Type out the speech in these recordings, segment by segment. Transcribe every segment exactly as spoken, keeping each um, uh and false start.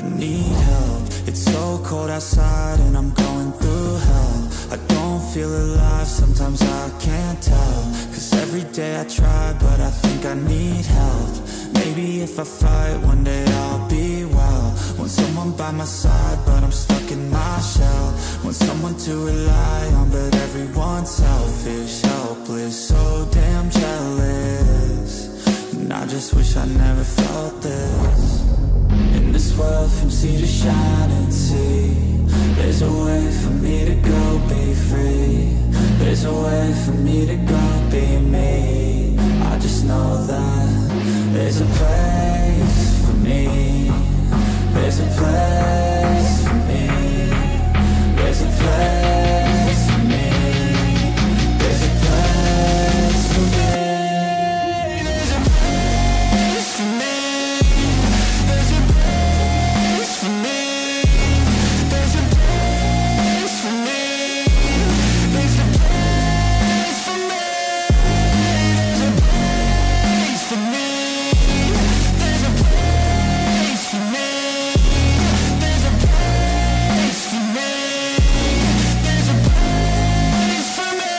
need help. It's so cold outside and I'm going through hell. I don't feel alive, sometimes I can't tell. Cause every day I try, but I think I need help. Maybe if I fight, one day I'll be well. Want someone by my side, but I'm stuck in my shell. Want someone to rely on, but everyone's selfish. Helpless, so damn jealous. And I just wish I never felt this. In this world from sea to shining sea, there's a way for me to go be free. There's a way for me to go be me. I just know that there's a place for me. There's a place for me. There's a place for me. There's a place for me. There's a place for me. There's a place for me. There's a place for me. There's a place for me. There's a place for me. There's a place for me. There's a place for me. There's a place for me.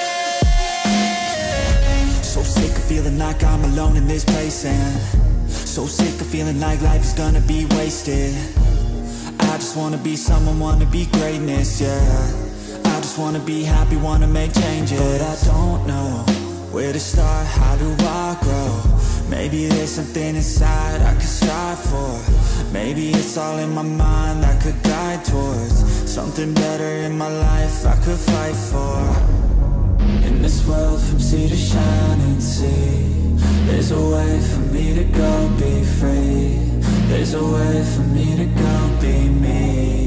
So sick of feeling like I'm alone in this place, and so sick of feeling like life is gonna be wasted. I just wanna be someone, wanna be greatness, yeah. I just wanna be happy, wanna make changes. But I don't know where to start, how do I grow? Maybe there's something inside I could strive for. Maybe it's all in my mind that could guide towards something better in my life I could fight for. In this world from sea to shining sea, there's a way for me to go be free. There's a way for me to go be me.